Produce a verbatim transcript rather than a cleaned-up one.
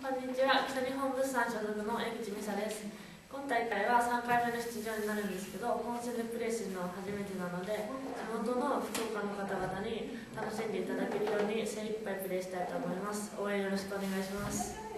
こんにちは、北日本物産所属の江口美沙です。今大会はさんかいめの出場になるんですけど、本戦でプレーするのは初めてなので、地元の福岡の方々に楽しんでいただけるように精一杯プレーしたいと思います。応援よろしくお願いします。